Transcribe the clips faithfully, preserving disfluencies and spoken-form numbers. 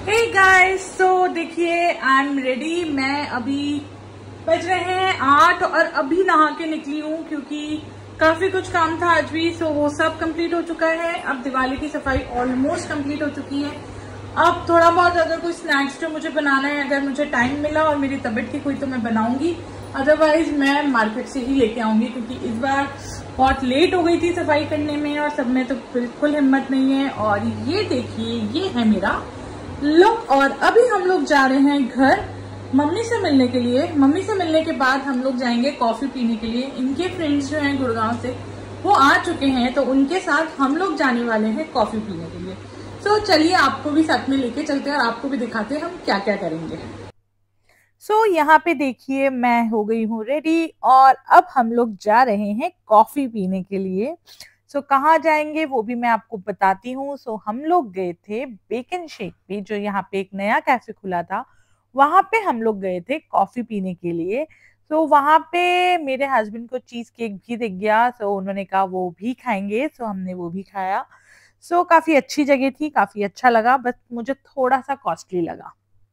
हे guys, सो देखिए I am ready. मैं अभी बज रहे हैं आठ और अभी नहा के निकली हूँ क्योंकि काफी कुछ काम था आज भी। सो वो सब कंप्लीट हो चुका है। अब दिवाली की सफाई ऑलमोस्ट कंप्लीट हो चुकी है। अब थोड़ा बहुत अगर कोई स्नैक्स जो मुझे बनाना है, अगर मुझे टाइम मिला और मेरी तबीयत ठीक हुई तो मैं बनाऊंगी, अदरवाइज मैं मार्केट से ही लेके आऊंगी क्योंकि इस बार बहुत लेट हो गई थी सफाई करने में और सब में तो बिल्कुल हिम्मत नहीं है। और ये देखिए, ये है मेरा लुक। और अभी हम लोग जा रहे हैं घर मम्मी से मिलने के लिए। मम्मी से मिलने के बाद हम लोग जाएंगे कॉफी पीने के लिए। इनके फ्रेंड्स जो हैं गुड़गांव से, वो आ चुके हैं तो उनके साथ हम लोग जाने वाले हैं कॉफी पीने के लिए। तो चलिए आपको भी साथ में लेके चलते हैं और आपको भी दिखाते हैं हम क्या क्या करेंगे। सो so, यहाँ पे देखिए मैं हो गई हूँ रेडी और अब हम लोग जा रहे हैं कॉफी पीने के लिए। सो so, कहाँ जाएंगे वो भी मैं आपको बताती हूँ। सो so, हम लोग गए थे बेकन शेक पे, जो यहाँ पे एक नया कैफे खुला था, वहां पे हम लोग गए थे कॉफी पीने के लिए। सो so, वहां पे मेरे हस्बैंड को चीज केक भी दिख गया। सो so, उन्होंने कहा वो भी खाएंगे। सो so, हमने वो भी खाया। सो so, काफी अच्छी जगह थी, काफी अच्छा लगा, बस मुझे थोड़ा सा कॉस्टली लगा।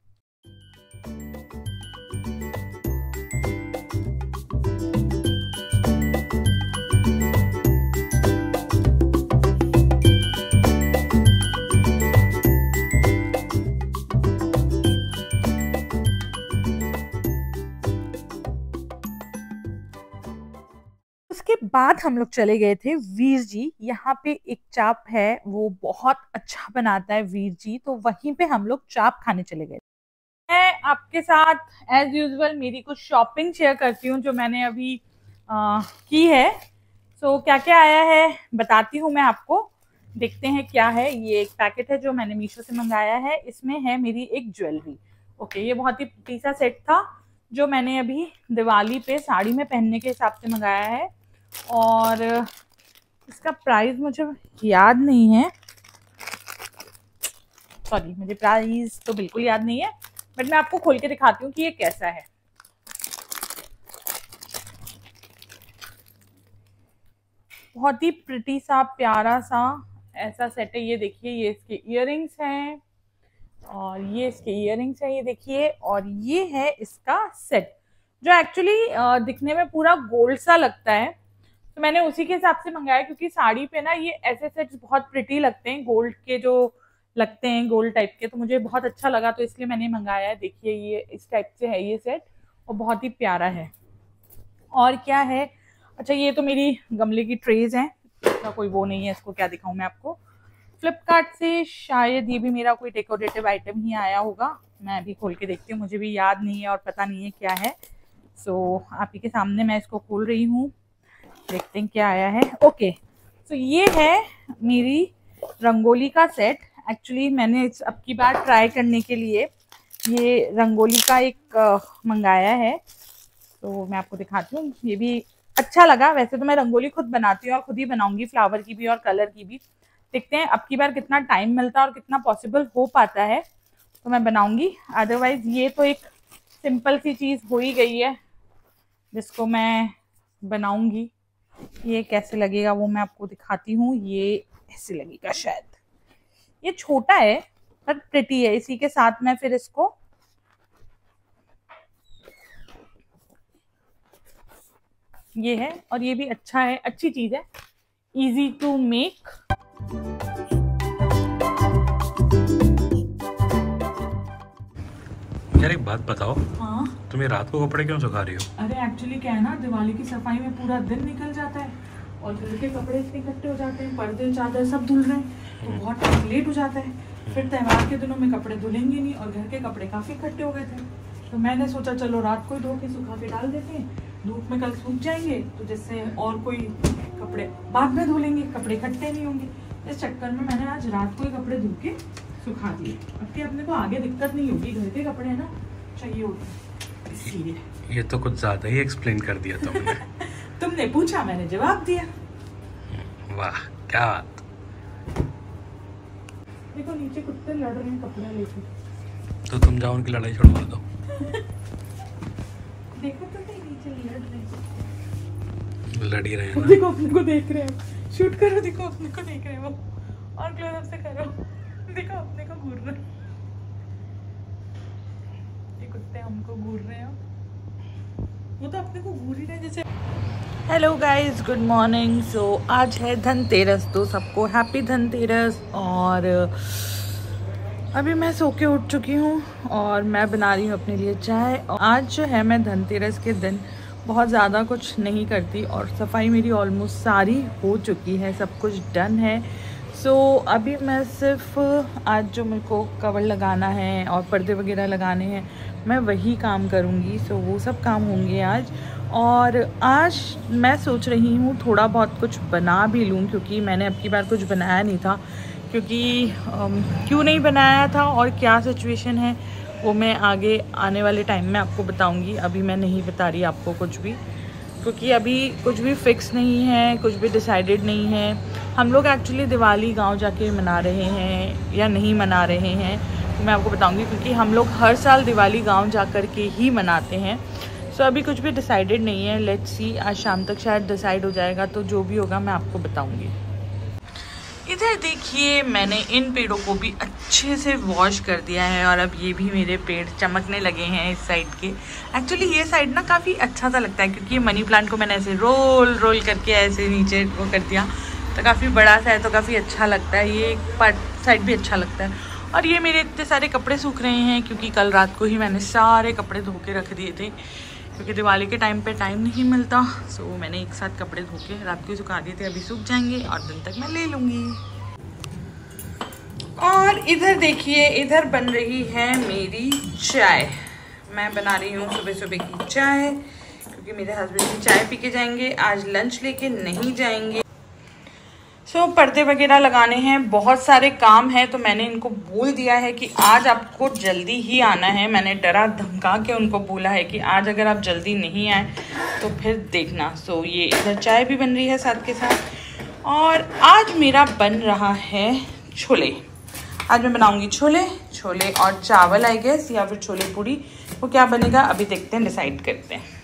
उसके बाद हम लोग चले गए थे वीर जी। यहाँ पे एक चाप है, वो बहुत अच्छा बनाता है वीर जी, तो वहीं पे हम लोग चाप खाने चले गए। मैं आपके साथ एज यूजुअल मेरी कुछ शॉपिंग शेयर करती हूँ जो मैंने अभी आ, की है। सो so, क्या क्या आया है बताती हूँ मैं आपको। देखते हैं क्या है। ये एक पैकेट है जो मैंने मीशो से मंगाया है। इसमें है मेरी एक ज्वेलरी। ओके, ये बहुत ही पीसा सेट था जो मैंने अभी दिवाली पे साड़ी में पहनने के हिसाब से मंगाया है। और इसका प्राइस मुझे याद नहीं है, सॉरी मुझे प्राइस तो बिल्कुल याद नहीं है, बट मैं आपको खोल के दिखाती हूँ कि ये कैसा है। बहुत ही प्रिटी सा, प्यारा सा ऐसा सेट है। ये देखिए, ये इसके इयररिंग्स हैं और ये इसके इयररिंग्स हैं, ये देखिए। और ये है इसका सेट जो एक्चुअली दिखने में पूरा गोल्ड सा लगता है, तो मैंने उसी के हिसाब से मंगाया क्योंकि साड़ी पे ना ये ऐसे सेट्स बहुत प्रिटी लगते हैं, गोल्ड के जो लगते हैं गोल्ड टाइप के, तो मुझे बहुत अच्छा लगा तो इसलिए मैंने मंगाया है। देखिए ये इस टाइप से है ये सेट और बहुत ही प्यारा है। और क्या है, अच्छा ये तो मेरी गमले की ट्रेज हैं, इसका कोई वो नहीं है, इसको क्या दिखाऊं मैं आपको। फ्लिपकार्ट से शायद ये भी मेरा कोई डेकोरेटिव आइटम ही आया होगा, मैं अभी खोल के देखती हूँ, मुझे भी याद नहीं है और पता नहीं है क्या है। सो आप ही के सामने मैं इसको खोल रही हूँ, देखते हैं क्या आया है। ओके, तो ये है मेरी रंगोली का सेट। एक्चुअली मैंने इस अब की बार ट्राई करने के लिए ये रंगोली का एक मंगाया है, तो मैं आपको दिखाती हूँ। ये भी अच्छा लगा। वैसे तो मैं रंगोली खुद बनाती हूँ और खुद ही बनाऊंगी, फ्लावर की भी और कलर की भी। देखते हैं अब की बार कितना टाइम मिलता है और कितना पॉसिबल हो पाता है तो मैं बनाऊंगी। अदरवाइज ये तो एक सिंपल सी चीज़ हो ही गई है जिसको मैं बनाऊंगी। ये कैसे लगेगा वो मैं आपको दिखाती हूँ। ये ऐसे लगेगा शायद, ये छोटा है पर प्रिटी है। इसी के साथ मैं फिर इसको ये है, और ये भी अच्छा है, अच्छी चीज है, इजी टू मेक। यार एक बात बताओ, हाँ, तुम्हें रात को कपड़े क्यों सुखा रही हो? अरे एक्चुअली क्या है ना, दिवाली की सफाई में पूरा दिन निकल जाता है और घर के कपड़े इतने इकट्ठे हो जाते हैं, पर्दे चादर सब धुल रहे हैं तो बहुत टाइम लेट हो जाता है। फिर त्योहार के दिनों में कपड़े धुलेंगे नहीं और घर के कपड़े काफी इकट्ठे हो गए थे, तो मैंने सोचा चलो रात को ही धो के सुखा के डाल देते हैं, धूप में कल सूख जाएंगे तो जिससे और कोई कपड़े बाद में धो लेंगे, कपड़े इकट्ठे नहीं होंगे। इस चक्कर में मैंने आज रात को ही कपड़े धो के सुखा दिए। अब कि अपने को आगे दिक्कत नहीं होगी, घर के कपड़े है ना चाहिए होते हैं इसलिए। ये तो कुछ ज्यादा ही एक्सप्लेन कर दिया तुमने। तुमने पूछा मैंने जवाब दिया। वाह क्या बात। देखो नीचे कुत्ते लड़ रहे हैं कपड़ा लेके, तो तुम जाओ उनकी लड़ाई छोड़वा दो। देखो तो नहीं नीचे लड़ रहे हैं, लड़ ही रहे हैं ना। देखो अपने को देख रहे हैं, शूट करो, देखो अपने को देख रहे हैं वो, और क्लोज अप से करो, देखो अपने को घूर रहे हैं। कुत्ते हमको घूर रहे हैं, वो तो अपने को घूर ही रहे जैसे। Hello guys, good morning. So आज है धनतेरस, तो सबको हैप्पी धनतेरस। और अभी मैं सो के उठ चुकी हूँ और मैं बना रही हूँ अपने लिए चाय। आज जो है मैं धनतेरस के दिन बहुत ज़्यादा कुछ नहीं करती और सफाई मेरी ऑलमोस्ट सारी हो चुकी है, सब कुछ डन है। सो so, अभी मैं सिर्फ आज जो मेरे को कवर लगाना है और पर्दे वगैरह लगाने हैं मैं वही काम करूँगी। सो so, वो सब काम होंगे आज। और आज मैं सोच रही हूँ थोड़ा बहुत कुछ बना भी लूँ, क्योंकि मैंने अब की बार कुछ बनाया नहीं था। क्योंकि क्यों नहीं बनाया था और क्या सिचुएशन है वो मैं आगे आने वाले टाइम में आपको बताऊंगी। अभी मैं नहीं बता रही आपको कुछ भी, क्योंकि अभी कुछ भी फिक्स नहीं है, कुछ भी डिसाइडेड नहीं है। हम लोग एक्चुअली दिवाली गांव जाके मना रहे हैं या नहीं मना रहे हैं तो मैं आपको बताऊंगी, क्योंकि हम लोग हर साल दिवाली गांव जा कर के ही मनाते हैं। सो अभी कुछ भी डिसाइडेड नहीं है, लेट्स सी, आज शाम तक शायद डिसाइड हो जाएगा, तो जो भी होगा मैं आपको बताऊँगी। इधर देखिए मैंने इन पेड़ों को भी अच्छे से वॉश कर दिया है और अब ये भी मेरे पेड़ चमकने लगे हैं इस साइड के। एक्चुअली ये साइड ना काफ़ी अच्छा सा लगता है, क्योंकि ये मनी प्लांट को मैंने ऐसे रोल रोल करके ऐसे नीचे वो कर दिया, तो काफ़ी बड़ा सा है तो काफ़ी अच्छा लगता है। ये पार्ट साइड भी अच्छा लगता है। और ये मेरे इतने सारे कपड़े सूख रहे हैं, क्योंकि कल रात को ही मैंने सारे कपड़े धो के रख दिए थे, क्योंकि दिवाली के टाइम पे टाइम नहीं मिलता। सो so, मैंने एक साथ कपड़े धो के रात को ही सुखा दिए थे, अभी सूख जाएंगे और दिन तक मैं ले लूँगी। और इधर देखिए, इधर बन रही है मेरी चाय। मैं बना रही हूँ सुबह सुबह की चाय, क्योंकि मेरे हस्बैंड भी चाय पी के जाएंगे, आज लंच लेके नहीं जाएंगे। सो so, पर्दे वगैरह लगाने हैं, बहुत सारे काम है, तो मैंने इनको बोल दिया है कि आज आपको जल्दी ही आना है। मैंने डरा धमका के उनको बोला है कि आज अगर आप जल्दी नहीं आए तो फिर देखना। सो so, ये इधर चाय भी बन रही है साथ के साथ। और आज मेरा बन रहा है छोले। आज मैं बनाऊंगी छोले छोले और चावल आई गेस, या फिर छोले पूड़ी, वो क्या बनेगा अभी देखते हैं, डिसाइड करते हैं।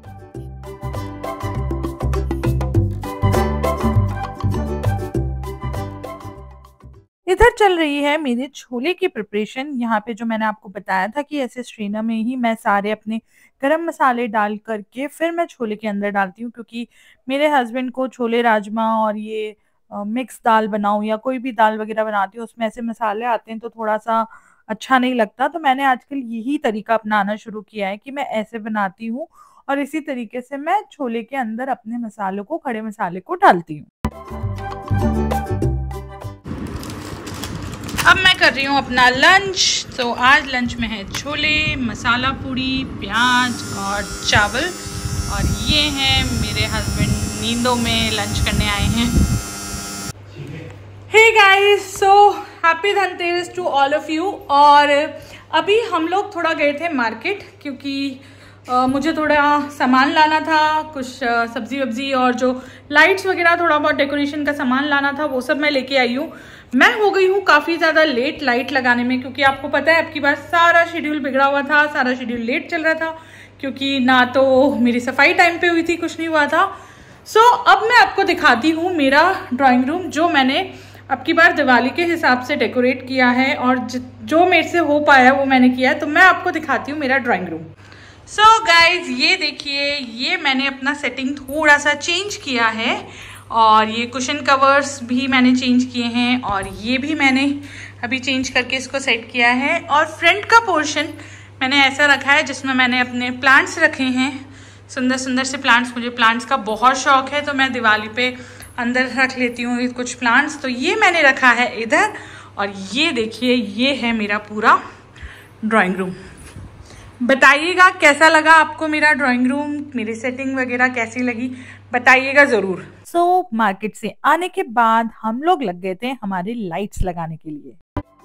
इधर चल रही है मेरे छोले की प्रिपरेशन। यहाँ पे जो मैंने आपको बताया था कि ऐसे स्ट्रेनर में ही मैं सारे अपने गरम मसाले डाल करके फिर मैं छोले के अंदर डालती हूँ, क्योंकि मेरे हस्बैंड को छोले राजमा और ये मिक्स दाल बनाऊं या कोई भी दाल वगैरह बनाती हूँ उसमें ऐसे मसाले आते हैं तो थोड़ा सा अच्छा नहीं लगता। तो मैंने आजकल यही तरीका अपनाना शुरू किया है कि मैं ऐसे बनाती हूँ और इसी तरीके से मैं छोले के अंदर अपने मसालों को, खड़े मसाले को डालती हूँ। अब मैं कर रही हूँ अपना लंच। तो आज लंच में है छोले, मसाला पूड़ी, प्याज और चावल। और ये हैं मेरे हस्बैंड नींदों में लंच करने आए हैं। Hey guys, so happy Dhanteras to all of you. और अभी हम लोग थोड़ा गए थे मार्केट, क्योंकि uh, मुझे थोड़ा सामान लाना था, कुछ uh, सब्जी वब्जी और जो लाइट्स वगैरह, थोड़ा बहुत डेकोरेशन का सामान लाना था, वो सब मैं लेके आई हूँ। मैं हो गई हूँ काफ़ी ज़्यादा लेट लाइट लगाने में, क्योंकि आपको पता है अब की बार सारा शेड्यूल बिगड़ा हुआ था, सारा शेड्यूल लेट चल रहा था, क्योंकि ना तो मेरी सफाई टाइम पे हुई थी, कुछ नहीं हुआ था। सो so, अब मैं आपको दिखाती हूँ मेरा ड्राइंग रूम, जो मैंने अब की बार दिवाली के हिसाब से डेकोरेट किया है और जो मेरे से हो पाया वो मैंने किया है। तो मैं आपको दिखाती हूँ मेरा ड्राइंग रूम। सो गाइज, ये देखिए, ये मैंने अपना सेटिंग थोड़ा सा चेंज किया है और ये कुशन कवर्स भी मैंने चेंज किए हैं और ये भी मैंने अभी चेंज करके इसको सेट किया है। और फ्रंट का पोर्शन मैंने ऐसा रखा है जिसमें मैंने अपने प्लांट्स रखे हैं, सुंदर सुंदर से प्लांट्स। मुझे प्लांट्स का बहुत शौक है, तो मैं दिवाली पे अंदर रख लेती हूँ कुछ प्लांट्स। तो ये मैंने रखा है इधर। और ये देखिए, ये है मेरा पूरा ड्राइंग रूम। बताइएगा कैसा लगा आपको मेरा ड्राइंग रूम, मेरी सेटिंग वगैरह कैसी लगी, बताइएगा ज़रूर। सो so, मार्केट से आने के बाद हम लोग लग गए थे हमारे लाइट्स लगाने के लिए।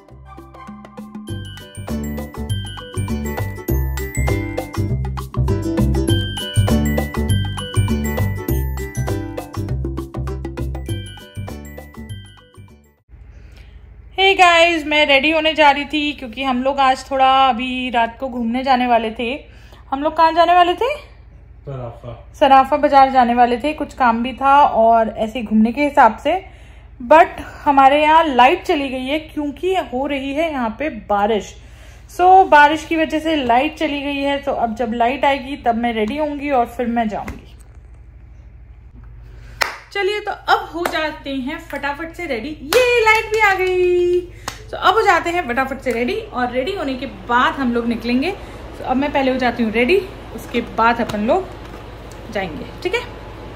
हे गाइस, मैं रेडी होने जा रही थी, क्योंकि हम लोग आज थोड़ा अभी रात को घूमने जाने वाले थे। हम लोग कहाँ जाने वाले थे? सराफा सराफा बाजार जाने वाले थे, कुछ काम भी था और ऐसे घूमने के हिसाब से। बट हमारे यहाँ लाइट चली गई है, क्योंकि हो रही है यहाँ पे बारिश। सो so, बारिश की वजह से लाइट चली गई है, तो अब जब लाइट आएगी तब मैं रेडी होंगी और फिर मैं जाऊंगी। चलिए तो अब हो जाते हैं फटाफट से रेडी। ये लाइट भी आ गई। तो अब हो जाते हैं फटाफट से रेडी, और रेडी होने के बाद हम लोग निकलेंगे। तो अब मैं पहले हो जाती हूँ रेडी, उसके बाद अपन लोग जाएंगे, ठीक है।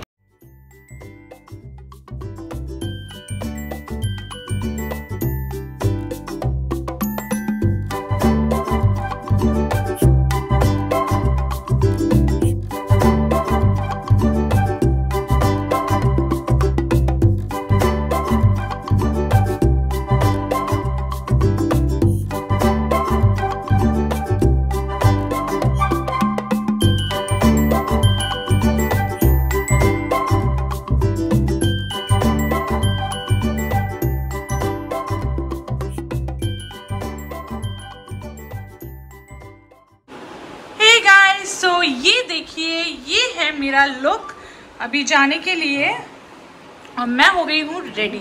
सो so, ये देखिए, ये है मेरा लुक अभी जाने के लिए, और मैं हो गई हूँ रेडी।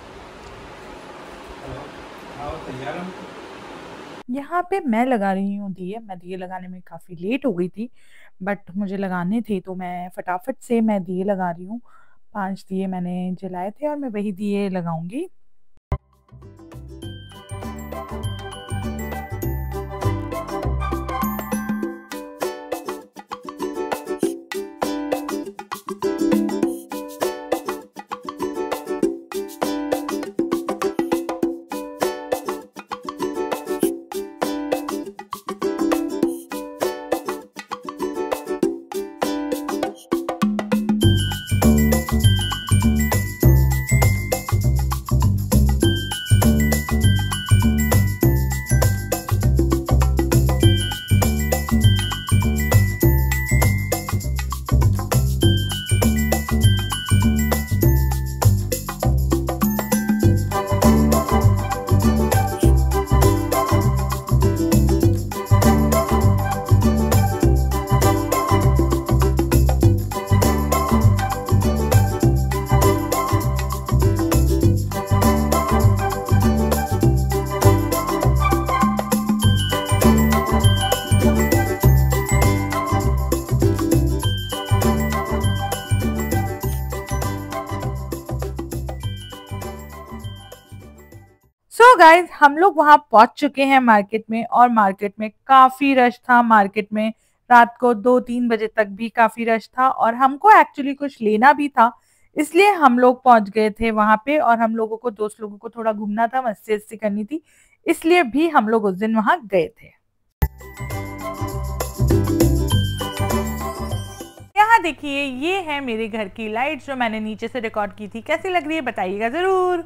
यहाँ पे मैं लगा रही हूँ दिए। मैं दिए लगाने में काफ़ी लेट हो गई थी, बट मुझे लगाने थे तो मैं फटाफट से मैं दिए लगा रही हूँ। पांच दिए मैंने जलाए थे और मैं वही दिए लगाऊंगी। सो so गाइज, हम लोग वहां पहुंच चुके हैं मार्केट में, और मार्केट में काफी रश था। मार्केट में रात को दो तीन बजे तक भी काफी रश था, और हमको एक्चुअली कुछ लेना भी था, इसलिए हम लोग पहुंच गए थे वहां पे। और हम लोगों को, दोस्त लोगों को थोड़ा घूमना था, मस्ती वस्ती करनी थी, इसलिए भी हम लोग उस दिन वहां गए थे। यहाँ देखिए, ये है मेरे घर की लाइट जो मैंने नीचे से रिकॉर्ड की थी। कैसी लग रही है बताइएगा जरूर।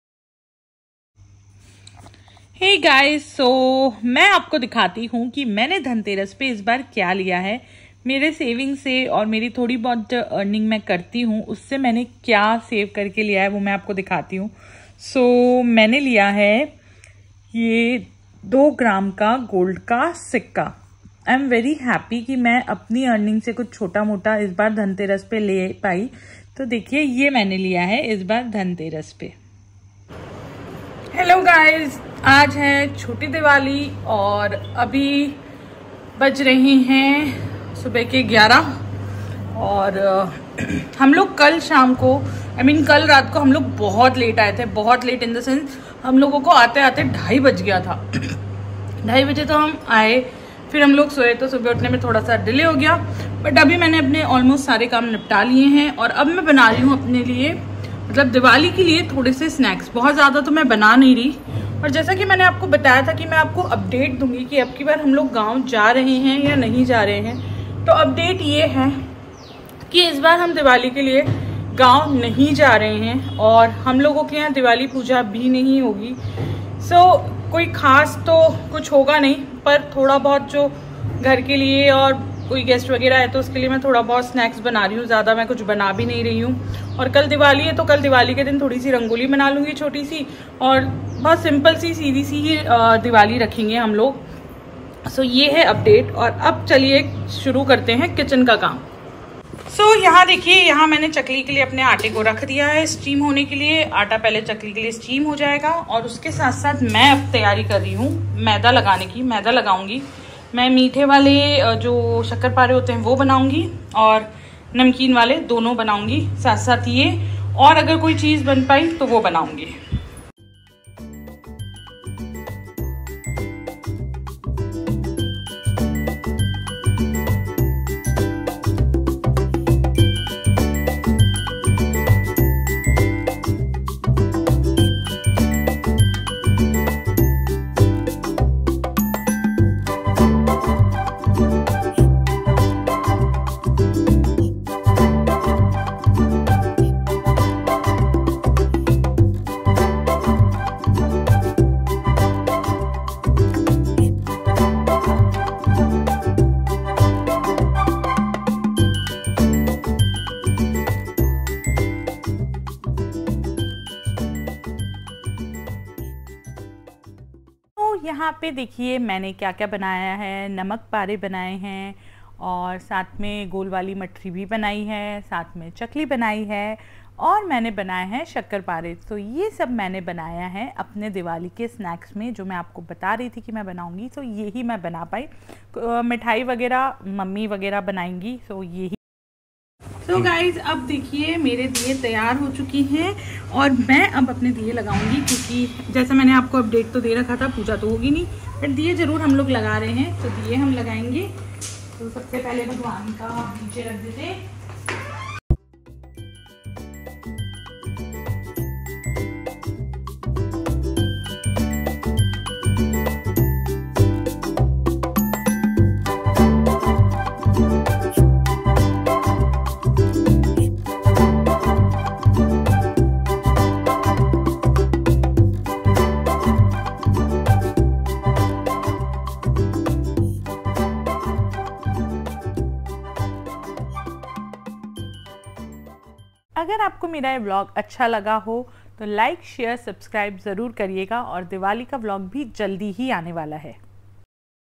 हे गाइस, सो मैं आपको दिखाती हूँ कि मैंने धनतेरस पे इस बार क्या लिया है। मेरे सेविंग से और मेरी थोड़ी बहुत अर्निंग मैं करती हूँ, उससे मैंने क्या सेव करके लिया है वो मैं आपको दिखाती हूँ। सो so, मैंने लिया है ये दो ग्राम का गोल्ड का सिक्का। आई एम वेरी हैप्पी कि मैं अपनी अर्निंग से कुछ छोटा मोटा इस बार धनतेरस पे ले पाई। तो देखिए, ये मैंने लिया है इस बार धनतेरस पे। हेलो गाइस, आज है छोटी दिवाली और अभी बज रहे हैं सुबह के ग्यारह, और हम लोग कल शाम को, आई I मीन mean, कल रात को हम लोग बहुत लेट आए थे। बहुत लेट इन द सेंस, हम लोगों को आते आते ढाई बज गया था। ढाई बजे तो हम आए, फिर हम लोग सोए तो सुबह उठने में थोड़ा सा डिले हो गया। बट अभी मैंने अपने ऑलमोस्ट सारे काम निपटा लिए हैं, और अब मैं बना रही हूँ अपने लिए, मतलब दिवाली के लिए थोड़े से स्नैक्स। बहुत ज़्यादा तो मैं बना नहीं रही, और जैसा कि मैंने आपको बताया था कि मैं आपको अपडेट दूंगी कि अब की बार हम लोग गांव जा रहे हैं या नहीं जा रहे हैं। तो अपडेट ये है कि इस बार हम दिवाली के लिए गांव नहीं जा रहे हैं, और हम लोगों के यहाँ दिवाली पूजा भी नहीं होगी। सो so, कोई खास तो कुछ होगा नहीं, पर थोड़ा बहुत जो घर के लिए और कोई गेस्ट वगैरह है तो उसके लिए मैं थोड़ा बहुत स्नैक्स बना रही हूँ। ज़्यादा मैं कुछ बना भी नहीं रही हूँ। और कल दिवाली है तो कल दिवाली के दिन थोड़ी सी रंगोली बना लूँगी छोटी सी, और बहुत सिंपल सी सीधी सी ही दिवाली रखेंगे हम लोग। सो ये है अपडेट, और अब चलिए शुरू करते हैं किचन का काम। सो so, यहाँ देखिए, यहाँ मैंने चकली के लिए अपने आटे को रख दिया है स्टीम होने के लिए। आटा पहले चकली के लिए स्टीम हो जाएगा और उसके साथ साथ मैं अब तैयारी कर रही हूँ मैदा लगाने की। मैदा लगाऊंगी मैं, मीठे वाले जो शक्करपारे होते हैं वो बनाऊंगी और नमकीन वाले दोनों बनाऊंगी साथ साथ ये, और अगर कोई चीज़ बन पाई तो वो बनाऊंगी। यहाँ पे देखिए मैंने क्या क्या बनाया है। नमक पारे बनाए हैं और साथ में गोल वाली मठरी भी बनाई है, साथ में चकली बनाई है और मैंने बनाए हैं शक्करपारे। तो ये सब मैंने बनाया है अपने दिवाली के स्नैक्स में, जो मैं आपको बता रही थी कि मैं बनाऊंगी। तो यही मैं बना पाई। मिठाई वगैरह मम्मी वगैरह बनाएंगी। तो यही तो गाइज अब देखिए मेरे दिए तैयार हो चुकी हैं और मैं अब अपने दिए लगाऊंगी, क्योंकि जैसा मैंने आपको अपडेट तो दे रखा था, पूजा तो होगी नहीं, पर दिए जरूर हम लोग लगा रहे हैं। तो दिए हम लगाएंगे। तो सबसे पहले भगवान का नीचे रख देते। अगर आपको मेरा ये व्लॉग अच्छा लगा हो तो लाइक शेयर सब्सक्राइब ज़रूर करिएगा और दिवाली का व्लॉग भी जल्दी ही आने वाला है।